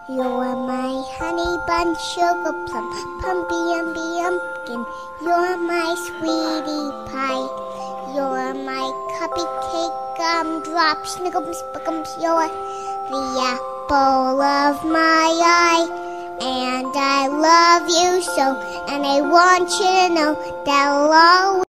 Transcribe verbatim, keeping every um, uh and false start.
You're my honey bun, sugar plum, pumpy umby umpkin. You're my sweetie pie. You're my cupcake gumdrop, snickums, spickums. You're the apple of my eye. And I love you so, and I want you to know that I'll always